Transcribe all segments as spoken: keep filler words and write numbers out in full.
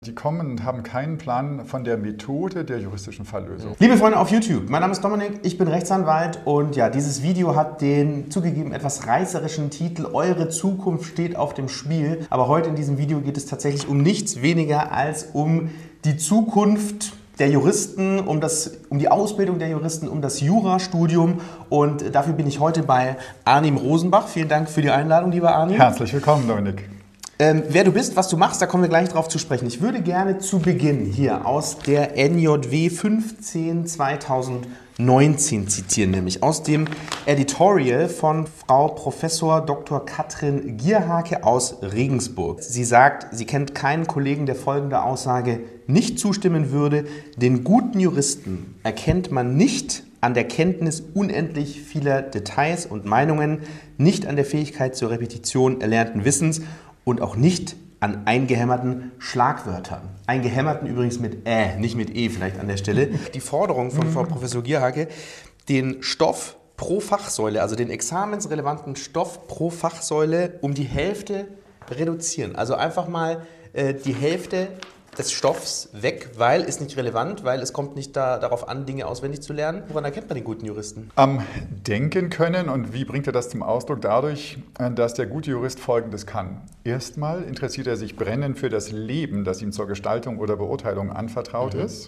Die kommen und haben keinen Plan von der Methode der juristischen Falllösung. Liebe Freunde auf YouTube, mein Name ist Dominik, ich bin Rechtsanwalt und ja, dieses Video hat den zugegeben etwas reißerischen Titel Eure Zukunft steht auf dem Spiel. Aber heute in diesem Video geht es tatsächlich um nichts weniger als um die Zukunft der Juristen, um, das, um die Ausbildung der Juristen, um das Jurastudium. Und dafür bin ich heute bei Arnim Rosenbach. Vielen Dank für die Einladung, lieber Arnim. Herzlich willkommen, Dominik. Ähm, wer du bist, was du machst, da kommen wir gleich drauf zu sprechen. Ich würde gerne zu Beginn hier aus der N J W fünfzehn zweitausendneunzehn zitieren, nämlich aus dem Editorial von Frau Professor Doktor Katrin Gierhake aus Regensburg. Sie sagt, sie kennt keinen Kollegen, der folgende Aussage nicht zustimmen würde: Den guten Juristen erkennt man nicht an der Kenntnis unendlich vieler Details und Meinungen, nicht an der Fähigkeit zur Repetition erlernten Wissens und auch nicht an eingehämmerten Schlagwörtern. Eingehämmerten übrigens mit Ä, nicht mit E vielleicht an der Stelle. Die Forderung von Frau Professor Gierhake, den Stoff pro Fachsäule, also den examensrelevanten Stoff pro Fachsäule um die Hälfte reduzieren. Also einfach mal äh, die Hälfte des Stoffs weg, weil ist nicht relevant, weil es kommt nicht da, darauf an, Dinge auswendig zu lernen. Woran erkennt man den guten Juristen? Am Denken können. Und wie bringt er das zum Ausdruck? Dadurch, dass der gute Jurist Folgendes kann. Erstmal interessiert er sich brennend für das Leben, das ihm zur Gestaltung oder Beurteilung anvertraut mhm. ist.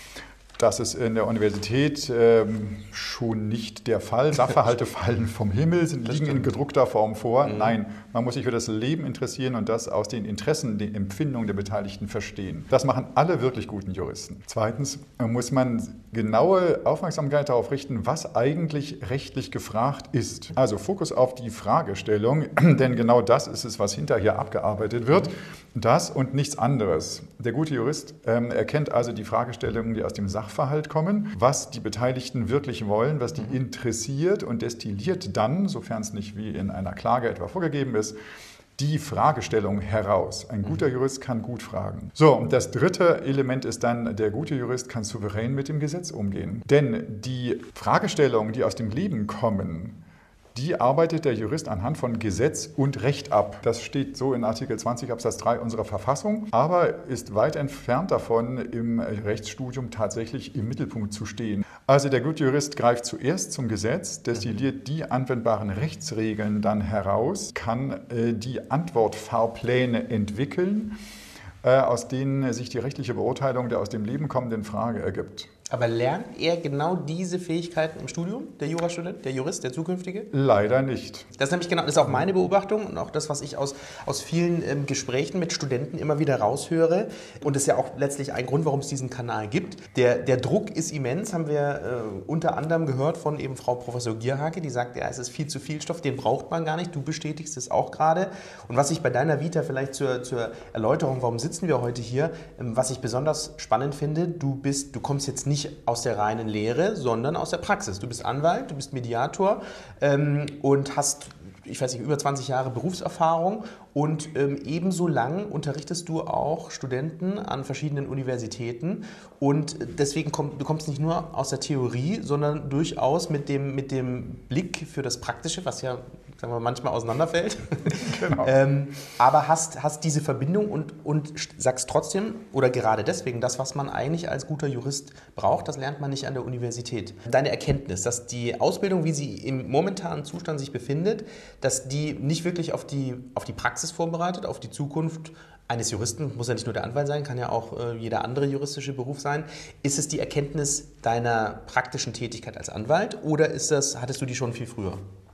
Das ist in der Universität ähm, schon nicht der Fall. Sachverhalte fallen vom Himmel, sind, liegen in gedruckter Form vor. Mhm. Nein, man muss sich für das Leben interessieren und das aus den Interessen, den Empfindungen der Beteiligten verstehen. Das machen alle wirklich guten Juristen. Zweitens muss man genaue Aufmerksamkeit darauf richten, was eigentlich rechtlich gefragt ist. Also Fokus auf die Fragestellung, denn genau das ist es, was hinterher abgearbeitet wird. Das und nichts anderes. Der gute Jurist ähm, erkennt also die Fragestellungen, die aus dem Sachverhalt kommen, was die Beteiligten wirklich wollen, was die interessiert und destilliert dann, sofern es nicht wie in einer Klage etwa vorgegeben ist, die Fragestellung heraus. Ein guter Jurist kann gut fragen. So, und das dritte Element ist dann, der gute Jurist kann souverän mit dem Gesetz umgehen. Denn die Fragestellungen, die aus dem Leben kommen, die arbeitet der Jurist anhand von Gesetz und Recht ab. Das steht so in Artikel zwanzig Absatz drei unserer Verfassung, aber ist weit entfernt davon, im Rechtsstudium tatsächlich im Mittelpunkt zu stehen. Also der gute Jurist greift zuerst zum Gesetz, destilliert die anwendbaren Rechtsregeln dann heraus, kann äh, die Antwortfahrpläne entwickeln, äh, aus denen sich die rechtliche Beurteilung der aus dem Leben kommenden Frage ergibt. Aber lernt er genau diese Fähigkeiten im Studium, der Jurastudent, der Jurist, der Zukünftige? Leider nicht. Das ist nämlich genau, das ist auch meine Beobachtung und auch das, was ich aus, aus vielen ähm, Gesprächen mit Studenten immer wieder raushöre. Und das ist ja auch letztlich ein Grund, warum es diesen Kanal gibt. Der, der Druck ist immens, haben wir äh, unter anderem gehört von eben Frau Professor Gierhake, die sagt, ja, es ist viel zu viel Stoff, den braucht man gar nicht. Du bestätigst es auch gerade. Und was ich bei deiner Vita vielleicht zur, zur Erläuterung, warum sitzen wir heute hier, ähm, was ich besonders spannend finde, du bist, du kommst jetzt nicht aus der reinen Lehre, sondern aus der Praxis. Du bist Anwalt, du bist Mediator ähm, und hast, ich weiß nicht, über zwanzig Jahre Berufserfahrung und ähm, ebenso lang unterrichtest du auch Studenten an verschiedenen Universitäten und deswegen komm, du kommst nicht nur aus der Theorie, sondern durchaus mit dem, mit dem Blick für das Praktische, was ja, sagen wir, manchmal auseinanderfällt. Genau. ähm, aber hast, hast diese Verbindung und, und sagst trotzdem, oder gerade deswegen, das, was man eigentlich als guter Jurist braucht, das lernt man nicht an der Universität. Deine Erkenntnis, dass die Ausbildung, wie sie im momentanen Zustand sich befindet, dass die nicht wirklich auf die, auf die Praxis vorbereitet, auf die Zukunft eines Juristen, muss ja nicht nur der Anwalt sein, kann ja auch äh, jeder andere juristische Beruf sein. Ist es die Erkenntnis deiner praktischen Tätigkeit als Anwalt oder ist das, hattest du die schon viel früher?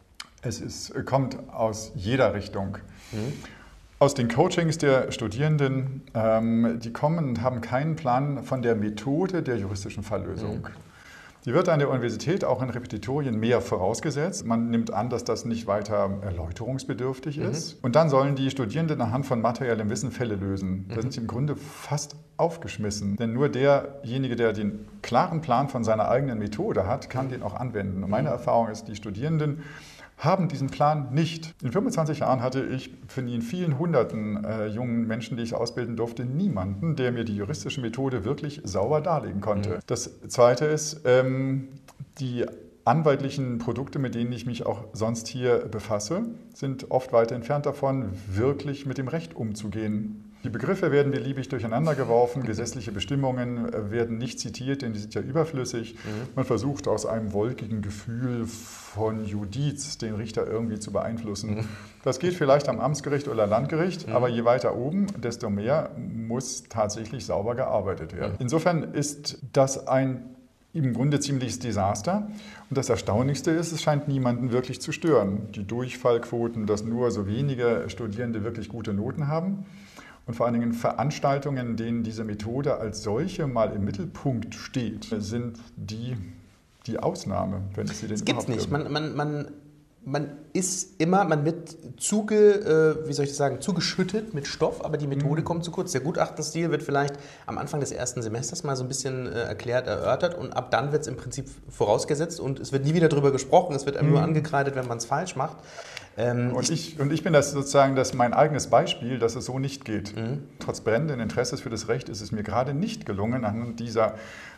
Es ist, kommt aus jeder Richtung. Mhm. Aus den Coachings der Studierenden, ähm, die kommen und haben keinen Plan von der Methode der juristischen Falllösung. Mhm. Die wird an der Universität auch in Repetitorien mehr vorausgesetzt. Man nimmt an, dass das nicht weiter erläuterungsbedürftig mhm. ist. Und dann sollen die Studierenden anhand von materiellem Wissen Fälle lösen. Da mhm. sind sie im Grunde fast aufgeschmissen. Denn nur derjenige, der den klaren Plan von seiner eigenen Methode hat, kann mhm. den auch anwenden. Und meine mhm. Erfahrung ist, die Studierenden haben diesen Plan nicht. In fünfundzwanzig Jahren hatte ich von den vielen hunderten äh, jungen Menschen, die ich ausbilden durfte, niemanden, der mir die juristische Methode wirklich sauber darlegen konnte. Mhm. Das Zweite ist, ähm, die anwaltlichen Produkte, mit denen ich mich auch sonst hier befasse, sind oft weit entfernt davon, wirklich mit dem Recht umzugehen. Die Begriffe werden beliebig durcheinander geworfen, gesetzliche Bestimmungen werden nicht zitiert, denn die sind ja überflüssig. Mhm. Man versucht aus einem wolkigen Gefühl von Judiz den Richter irgendwie zu beeinflussen. Mhm. Das geht vielleicht am Amtsgericht oder Landgericht, mhm. aber je weiter oben, desto mehr muss tatsächlich sauber gearbeitet werden. Mhm. Insofern ist das ein im Grunde ziemliches Desaster. Und das Erstaunlichste ist, es scheint niemanden wirklich zu stören. Die Durchfallquoten, dass nur so wenige Studierende wirklich gute Noten haben. Und vor allen Dingen Veranstaltungen, in denen diese Methode als solche mal im Mittelpunkt steht, sind die, die Ausnahme, wenn es sie denn überhaupt gibt. Es gibt nicht. Man, man, man, man ist immer, man wird zuge, äh, wie soll ich das sagen, zugeschüttet mit Stoff, aber die Methode mhm. kommt zu kurz. Der Gutachtenstil wird vielleicht am Anfang des ersten Semesters mal so ein bisschen äh, erklärt, erörtert und ab dann wird es im Prinzip vorausgesetzt und es wird nie wieder darüber gesprochen, es wird einem mhm. nur angekreidet, wenn man es falsch macht. Ähm, und, ich, und ich bin das sozusagen das mein eigenes Beispiel, dass es so nicht geht. Mhm. Trotz brennenden Interesses für das Recht ist es mir gerade nicht gelungen, anhand dieser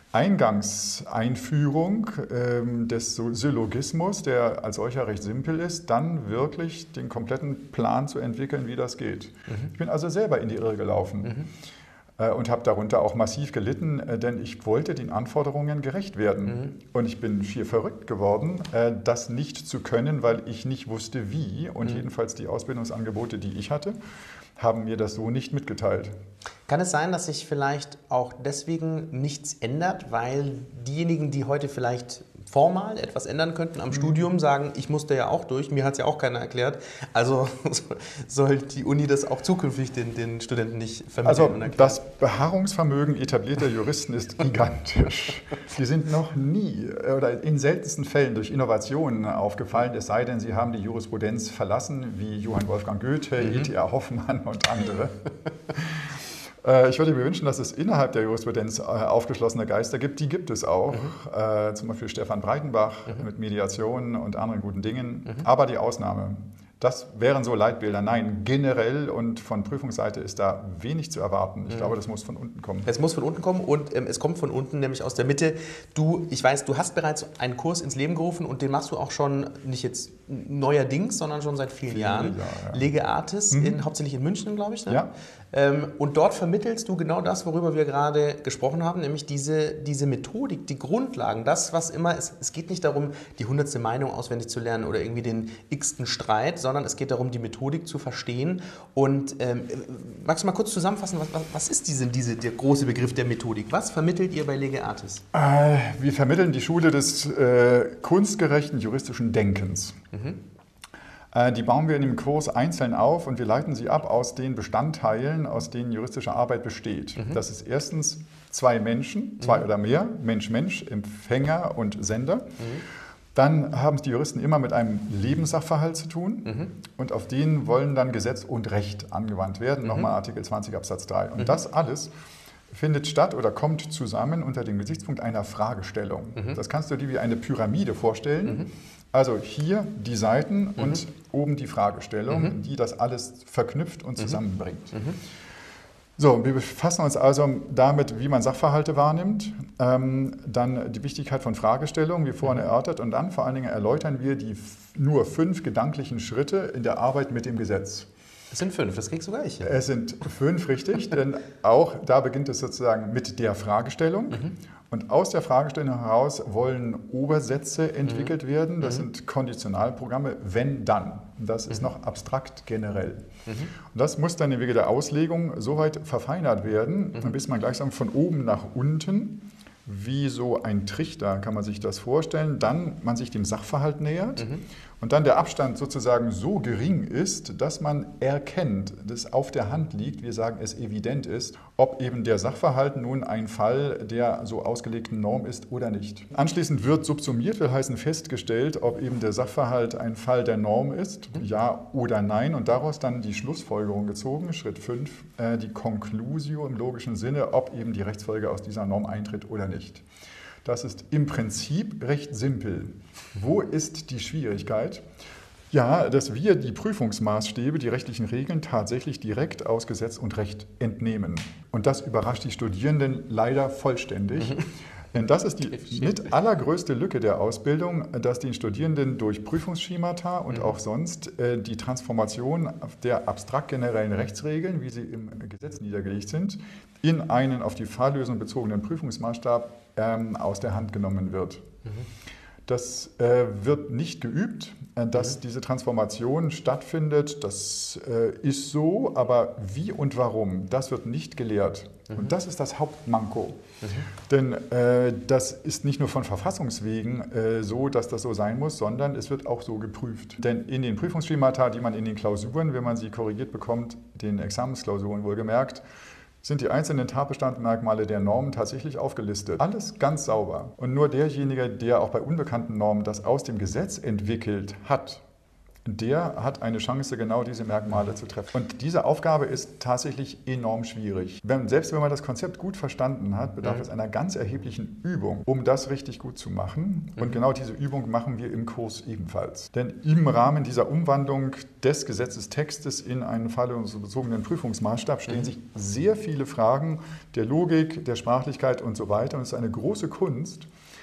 Eingangseinführung ähm, des Syllogismus, der als solcher recht simpel ist, dann wirklich den kompletten Plan zu entwickeln, wie das geht. Mhm. Ich bin also selber in die Irre gelaufen. Mhm. Und habe darunter auch massiv gelitten, denn ich wollte den Anforderungen gerecht werden. Mhm. Und ich bin schier verrückt geworden, das nicht zu können, weil ich nicht wusste, wie. Und mhm. jedenfalls die Ausbildungsangebote, die ich hatte, haben mir das so nicht mitgeteilt. Kann es sein, dass sich vielleicht auch deswegen nichts ändert, weil diejenigen, die heute vielleicht formal etwas ändern könnten am mhm. Studium, sagen, ich musste ja auch durch, mir hat es ja auch keiner erklärt. Also soll die Uni das auch zukünftig den, den Studenten nicht vermitteln also und erklären? Das Beharrungsvermögen etablierter Juristen ist gigantisch. Die sind noch nie oder in seltensten Fällen durch Innovationen aufgefallen, es sei denn, sie haben die Jurisprudenz verlassen, wie Johann Wolfgang Goethe, mhm. E T A Hoffmann und andere. Ich würde mir wünschen, dass es innerhalb der Jurisprudenz aufgeschlossene Geister gibt. Die gibt es auch. Mhm. Äh, zum Beispiel Stefan Breitenbach mhm. mit Mediation und anderen guten Dingen. Mhm. Aber die Ausnahme, das wären so Leitbilder. Nein, generell und von Prüfungsseite ist da wenig zu erwarten. Ich mhm. glaube, das muss von unten kommen. Es muss von unten kommen und ähm, es kommt von unten, nämlich aus der Mitte. Du, ich weiß, du hast bereits einen Kurs ins Leben gerufen und den machst du auch schon, nicht jetzt neuerdings, sondern schon seit vielen, vielen Jahren. Jahr, ja. Lege Artis, mhm. in, hauptsächlich in München, glaube ich. Ne? Ja. Ähm, und dort vermittelst du genau das, worüber wir gerade gesprochen haben, nämlich diese, diese Methodik, die Grundlagen, das, was immer, es, es geht nicht darum, die hundertste Meinung auswendig zu lernen oder irgendwie den x-ten Streit, sondern es geht darum, die Methodik zu verstehen. Und ähm, magst du mal kurz zusammenfassen, was, was, was ist diese, diese, der große Begriff der Methodik? Was vermittelt ihr bei Lege Artis? Äh, wir vermitteln die Schule des äh, kunstgerechten juristischen Denkens. Mhm. Die bauen wir in dem Kurs einzeln auf und wir leiten sie ab aus den Bestandteilen, aus denen juristische Arbeit besteht. Mhm. Das ist erstens zwei Menschen, zwei mhm. oder mehr, Mensch, Mensch, Empfänger und Sender. Mhm. Dann haben es die Juristen immer mit einem Lebenssachverhalt zu tun mhm. und auf den wollen dann Gesetz und Recht angewandt werden, mhm. nochmal Artikel zwanzig Absatz drei. Und mhm. das alles findet statt oder kommt zusammen unter dem Gesichtspunkt einer Fragestellung. Mhm. Das kannst du dir wie eine Pyramide vorstellen. Mhm. Also hier die Seiten mhm. und oben die Fragestellung, mhm. die das alles verknüpft und zusammenbringt. Mhm. So, wir befassen uns also damit, wie man Sachverhalte wahrnimmt, ähm, dann die Wichtigkeit von Fragestellungen, wie vorhin erörtert, und dann vor allen Dingen erläutern wir die nur fünf gedanklichen Schritte in der Arbeit mit dem Gesetz. Es sind fünf, das kriegst du gleich hin. Es sind fünf, richtig, denn auch da beginnt es sozusagen mit der Fragestellung. Mhm. Und aus der Fragestellung heraus wollen Obersätze entwickelt mhm. werden. Das mhm. sind Konditionalprogramme, wenn, dann. Und das ist mhm. noch abstrakt generell. Mhm. Und das muss dann im Wege der Auslegung so weit verfeinert werden, mhm. bis man gleichsam von oben nach unten, wie so ein Trichter, kann man sich das vorstellen, dann man sich dem Sachverhalt nähert mhm. und dann der Abstand sozusagen so gering ist, dass man erkennt, dass auf der Hand liegt, wir sagen es evident ist, ob eben der Sachverhalt nun ein Fall der so ausgelegten Norm ist oder nicht. Anschließend wird subsumiert, will heißen festgestellt, ob eben der Sachverhalt ein Fall der Norm ist, mhm. ja oder nein, und daraus dann die Schlussfolgerung gezogen, Schritt fünf, äh, die Conclusio im logischen Sinne, ob eben die Rechtsfolge aus dieser Norm eintritt oder nicht. Das ist im Prinzip recht simpel. Wo ist die Schwierigkeit? Ja, dass wir die Prüfungsmaßstäbe, die rechtlichen Regeln tatsächlich direkt aus Gesetz und Recht entnehmen. Und das überrascht die Studierenden leider vollständig. Mhm. Das ist die mit allergrößte Lücke der Ausbildung, dass den Studierenden durch Prüfungsschemata und mhm. auch sonst äh, die Transformation der abstrakt generellen Rechtsregeln, wie sie im Gesetz niedergelegt sind, in einen auf die Falllösung bezogenen Prüfungsmaßstab ähm, aus der Hand genommen wird. Mhm. Das äh, wird nicht geübt, äh, dass mhm. diese Transformation stattfindet. Das äh, ist so, aber wie und warum, das wird nicht gelehrt. Mhm. Und das ist das Hauptmanko. Mhm. Denn äh, das ist nicht nur von Verfassungswegen äh, so, dass das so sein muss, sondern es wird auch so geprüft. Denn in den Prüfungsschemata, die man in den Klausuren, wenn man sie korrigiert bekommt, den Examensklausuren wohlgemerkt, sind die einzelnen Tatbestandmerkmale der Normen tatsächlich aufgelistet. Alles ganz sauber. Und nur derjenige, der auch bei unbekannten Normen das aus dem Gesetz entwickelt hat, der hat eine Chance, genau diese Merkmale zu treffen. Und diese Aufgabe ist tatsächlich enorm schwierig. Wenn, selbst wenn man das Konzept gut verstanden hat, bedarf mhm. es einer ganz erheblichen Übung, um das richtig gut zu machen. Und mhm. genau diese Übung machen wir im Kurs ebenfalls. Denn im Rahmen dieser Umwandlung des Gesetzestextes in einen falllösungsbezogenen Prüfungsmaßstab stehen mhm. sich sehr viele Fragen der Logik, der Sprachlichkeit und so weiter. Und es ist eine große Kunst,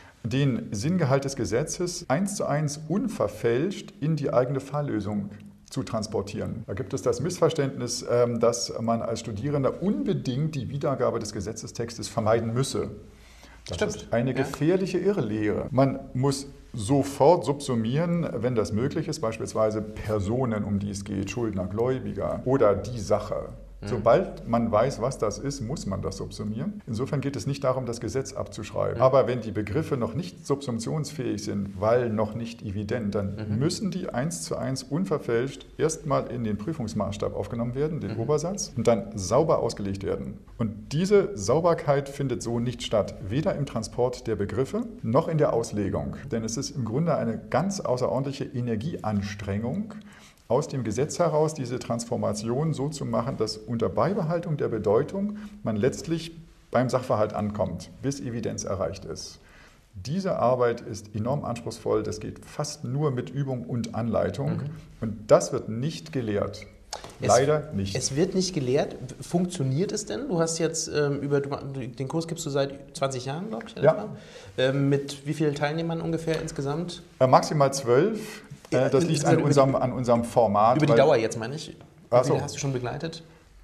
den Sinngehalt des Gesetzes eins zu eins unverfälscht in die eigene Falllösung zu transportieren. Da gibt es das Missverständnis, dass man als Studierender unbedingt die Wiedergabe des Gesetzestextes vermeiden müsse. Das Stimmt. ist eine gefährliche Irrlehre. Man muss sofort subsumieren, wenn das möglich ist, beispielsweise Personen, um die es geht, Schuldner, Gläubiger oder die Sache. Sobald man weiß, was das ist, muss man das subsumieren. Insofern geht es nicht darum, das Gesetz abzuschreiben. Aber wenn die Begriffe noch nicht subsumptionsfähig sind, weil noch nicht evident, dann mhm. müssen die eins zu eins unverfälscht erstmal in den Prüfungsmaßstab aufgenommen werden, den mhm. Obersatz, und dann sauber ausgelegt werden. Und diese Sauberkeit findet so nicht statt, weder im Transport der Begriffe noch in der Auslegung. Denn es ist im Grunde eine ganz außerordentliche Energieanstrengung, aus dem Gesetz heraus diese Transformation so zu machen, dass unter Beibehaltung der Bedeutung man letztlich beim Sachverhalt ankommt, bis Evidenz erreicht ist. Diese Arbeit ist enorm anspruchsvoll, das geht fast nur mit Übung und Anleitung mhm. und das wird nicht gelehrt. Es, Leider nicht. Es wird nicht gelehrt. Funktioniert es denn? Du hast jetzt ähm, über den Kurs gibst du seit zwanzig Jahren, glaube ich. Ja. Ähm, mit wie vielen Teilnehmern ungefähr insgesamt? Äh, maximal zwölf. Äh, das liegt an unserem, an unserem Format. Über die Dauer jetzt, meine ich. Wie viele so. hast du schon begleitet?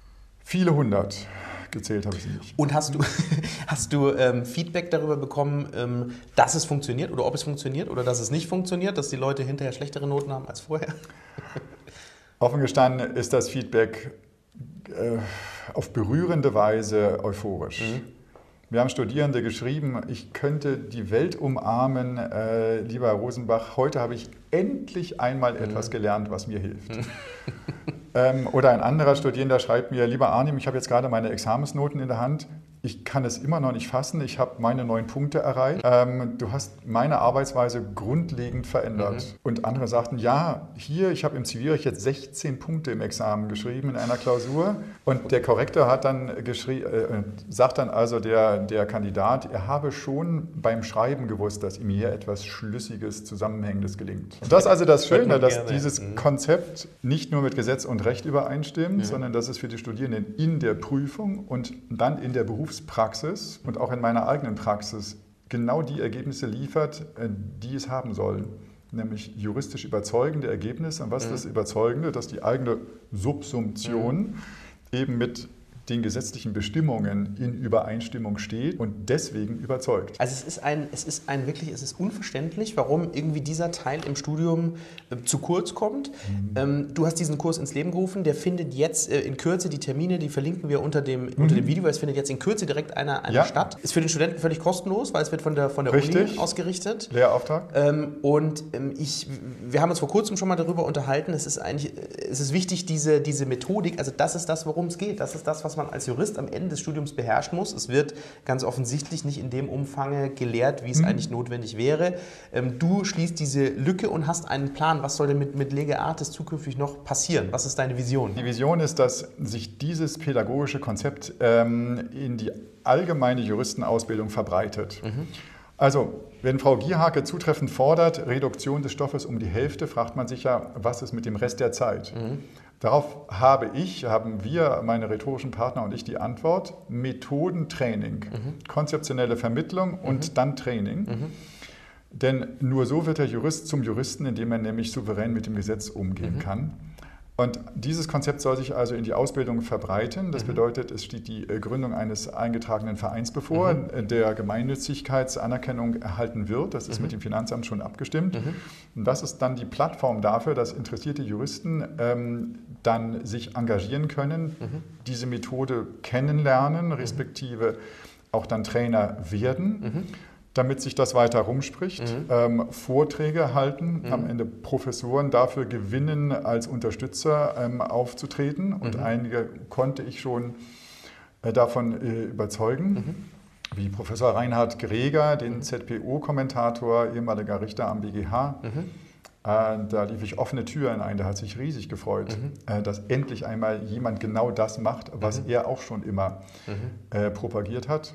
Viele hundert. Gezählt habe ich sie nicht. Und hast du, hast du ähm, Feedback darüber bekommen, ähm, dass es funktioniert oder ob es funktioniert oder dass es nicht funktioniert, dass die Leute hinterher schlechtere Noten haben als vorher? Offen gestanden ist das Feedback äh, auf berührende Weise euphorisch. Mhm. Wir haben Studierende geschrieben, ich könnte die Welt umarmen, äh, lieber Herr Rosenbach, heute habe ich endlich einmal mhm. etwas gelernt, was mir hilft. Mhm. ähm, oder ein anderer Studierender schreibt mir, lieber Arnim, ich habe jetzt gerade meine Examensnoten in der Hand, ich kann es immer noch nicht fassen, ich habe meine neun Punkte erreicht. Ähm, du hast meine Arbeitsweise grundlegend verändert. Mhm. Und andere sagten, ja, hier, ich habe im Zivilrecht jetzt sechzehn Punkte im Examen geschrieben in einer Klausur. Und der Korrektor hat dann geschrie- äh, sagt dann also der, der Kandidat, er habe schon beim Schreiben gewusst, dass ihm hier etwas Schlüssiges, Zusammenhängendes gelingt. Und das ist also das Schöne, dass gerne. dieses mhm. Konzept nicht nur mit Gesetz und Recht übereinstimmt, mhm. sondern dass es für die Studierenden in der Prüfung und dann in der Berufs Praxis und auch in meiner eigenen Praxis genau die Ergebnisse liefert, die es haben soll. Nämlich juristisch überzeugende Ergebnisse. Und was ist das Überzeugende? Dass die eigene Subsumption mhm. eben mit den gesetzlichen Bestimmungen in Übereinstimmung steht und deswegen überzeugt. Also es ist ein, es ist ein wirklich, es ist unverständlich, warum irgendwie dieser Teil im Studium äh, zu kurz kommt. Mhm. Ähm, du hast diesen Kurs ins Leben gerufen, der findet jetzt äh, in Kürze, die Termine, die verlinken wir unter dem, mhm. unter dem Video, weil es findet jetzt in Kürze direkt einer, einer ja. statt. Ist für den Studenten völlig kostenlos, weil es wird von der, von der Uni ausgerichtet. Lehrauftrag. Ähm, und ähm, ich, wir haben uns vor kurzem schon mal darüber unterhalten, es ist eigentlich, es ist wichtig, diese, diese Methodik, also das ist das, worum es geht, das ist das, was man als Jurist am Ende des Studiums beherrschen muss. Es wird ganz offensichtlich nicht in dem Umfang gelehrt, wie es mhm. eigentlich notwendig wäre. Ähm, du schließt diese Lücke und hast einen Plan. Was soll denn mit, mit Lege Artis zukünftig noch passieren? Was ist deine Vision? Die Vision ist, dass sich dieses pädagogische Konzept ähm, in die allgemeine Juristenausbildung verbreitet. Mhm. Also, wenn Frau Gierhake zutreffend fordert, Reduktion des Stoffes um die Hälfte, fragt man sich ja, was ist mit dem Rest der Zeit? Mhm. Darauf habe ich, haben wir, meine rhetorischen Partner und ich, die Antwort: Methodentraining, mhm. konzeptionelle Vermittlung und mhm. dann Training. Mhm. Denn nur so wird der Jurist zum Juristen, indem er nämlich souverän mit dem Gesetz umgehen mhm. kann. Und dieses Konzept soll sich also in die Ausbildung verbreiten. Das mhm. bedeutet, es steht die Gründung eines eingetragenen Vereins bevor, mhm. der Gemeinnützigkeitsanerkennung erhalten wird. Das ist mhm. mit dem Finanzamt schon abgestimmt. Mhm. Und das ist dann die Plattform dafür, dass interessierte Juristen ähm, dann sich engagieren können, mhm. diese Methode kennenlernen, respektive auch dann Trainer werden. Mhm. Damit sich das weiter rumspricht, mhm. ähm, Vorträge halten, mhm. am Ende Professoren dafür gewinnen, als Unterstützer ähm, aufzutreten. Und mhm. einige konnte ich schon äh, davon äh, überzeugen, mhm. wie Professor Reinhard Greger, den mhm. Z P O-Kommentator, ehemaliger Richter am B G H. Mhm. Äh, da lief ich offene Türen ein, der hat sich riesig gefreut, mhm. äh, dass endlich einmal jemand genau das macht, was mhm. er auch schon immer mhm. äh, propagiert hat.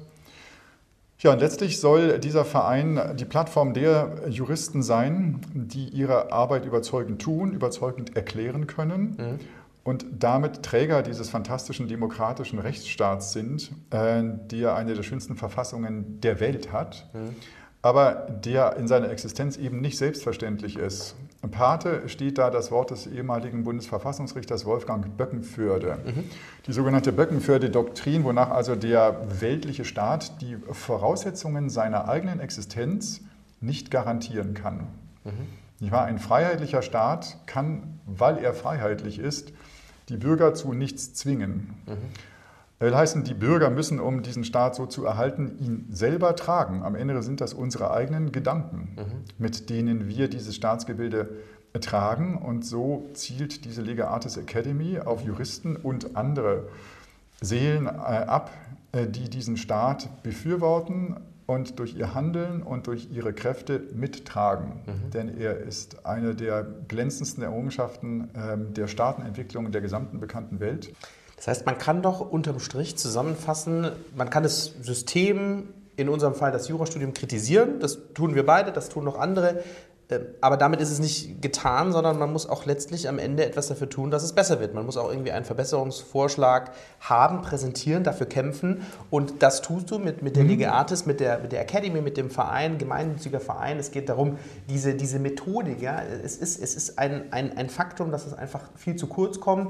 Ja, und letztlich soll dieser Verein die Plattform der Juristen sein, die ihre Arbeit überzeugend tun, überzeugend erklären können mhm. und damit Träger dieses fantastischen demokratischen Rechtsstaats sind, äh, der eine der schönsten Verfassungen der Welt hat, mhm. aber der in seiner Existenz eben nicht selbstverständlich ist. Pate steht da das Wort des ehemaligen Bundesverfassungsrichters Wolfgang Böckenförde. Mhm. Die sogenannte Böckenförde-Doktrin, wonach also der weltliche Staat die Voraussetzungen seiner eigenen Existenz nicht garantieren kann. Mhm. Ein freiheitlicher Staat kann, weil er freiheitlich ist, die Bürger zu nichts zwingen. Mhm. Das heißt, die Bürger müssen, um diesen Staat so zu erhalten, ihn selber tragen. Am Ende sind das unsere eigenen Gedanken, mhm. mit denen wir dieses Staatsgebilde tragen. Und so zielt diese Lega Artis Academy auf Juristen und andere Seelen ab, die diesen Staat befürworten und durch ihr Handeln und durch ihre Kräfte mittragen. Mhm. Denn er ist eine der glänzendsten Errungenschaften der Staatenentwicklung der gesamten bekannten Welt. Das heißt, man kann doch unterm Strich zusammenfassen, man kann das System, in unserem Fall das Jurastudium, kritisieren. Das tun wir beide, das tun noch andere. Aber damit ist es nicht getan, sondern man muss auch letztlich am Ende etwas dafür tun, dass es besser wird. Man muss auch irgendwie einen Verbesserungsvorschlag haben, präsentieren, dafür kämpfen. Und das tust du mit, mit der Lega Artis, mit der, mit der Academy, mit dem Verein, gemeinnütziger Verein. Es geht darum, diese, diese Methodik, ja, es ist, es ist ein, ein, ein Faktum, dass es einfach viel zu kurz kommt.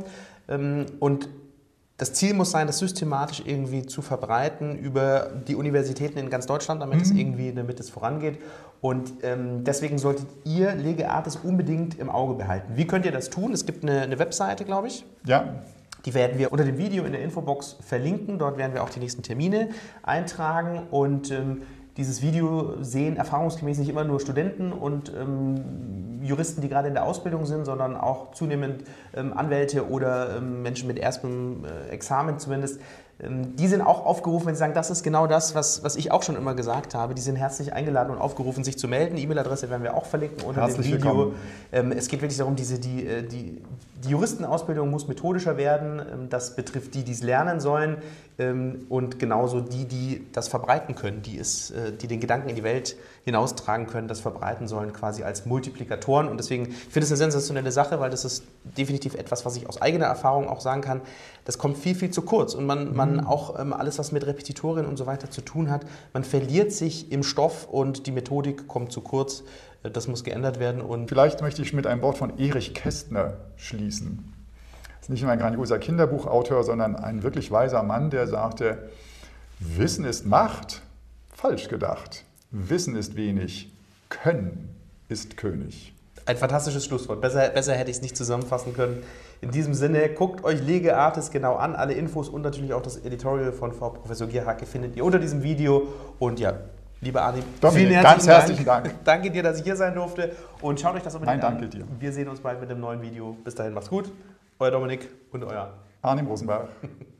Und das Ziel muss sein, das systematisch irgendwie zu verbreiten über die Universitäten in ganz Deutschland, damit mhm. es irgendwie, damit es vorangeht. Und ähm, deswegen solltet ihr Lega Artis unbedingt im Auge behalten. Wie könnt ihr das tun? Es gibt eine, eine Webseite, glaube ich. Ja. Die werden wir unter dem Video in der Infobox verlinken. Dort werden wir auch die nächsten Termine eintragen. Und ähm, dieses Video sehen erfahrungsgemäß nicht immer nur Studenten und ähm, Juristen, die gerade in der Ausbildung sind, sondern auch zunehmend ähm, Anwälte oder ähm, Menschen mit erstem äh, Examen zumindest. Ähm, die sind auch aufgerufen, wenn sie sagen, das ist genau das, was, was ich auch schon immer gesagt habe. Die sind herzlich eingeladen und aufgerufen, sich zu melden. Die E-Mail-Adresse werden wir auch verlinken unter herzlich dem Video. Ähm, es geht wirklich darum, diese, die, die, die Juristenausbildung muss methodischer werden. Das betrifft die, die es lernen sollen. Und genauso die, die das verbreiten können, die, es, die den Gedanken in die Welt hinaustragen können, das verbreiten sollen, quasi als Multiplikatoren. Und deswegen finde ich es eine sensationelle Sache, weil das ist definitiv etwas, was ich aus eigener Erfahrung auch sagen kann. Das kommt viel, viel zu kurz. Und man, mhm. man auch ähm, alles, was mit Repetitorien und so weiter zu tun hat, man verliert sich im Stoff und die Methodik kommt zu kurz. Das muss geändert werden. Und vielleicht möchte ich mit einem Wort von Erich Kästner schließen. Nicht nur ein grandioser Kinderbuchautor, sondern ein wirklich weiser Mann, der sagte, Wissen ist Macht, falsch gedacht. Wissen ist wenig, Können ist König. Ein fantastisches Schlusswort. Besser, besser hätte ich es nicht zusammenfassen können. In diesem Sinne, guckt euch Lega Artis genau an. Alle Infos und natürlich auch das Editorial von Frau Professor Gierhake findet ihr unter diesem Video. Und ja, lieber Arnim, vielen herzlichen ganz herzlichen Dank. Dank. Danke dir, dass ich hier sein durfte. Und schaut euch das unbedingt Nein, danke an. dir. Wir sehen uns bald mit einem neuen Video. Bis dahin, macht's gut. Euer Dominik und euer Arnim Rosenberg.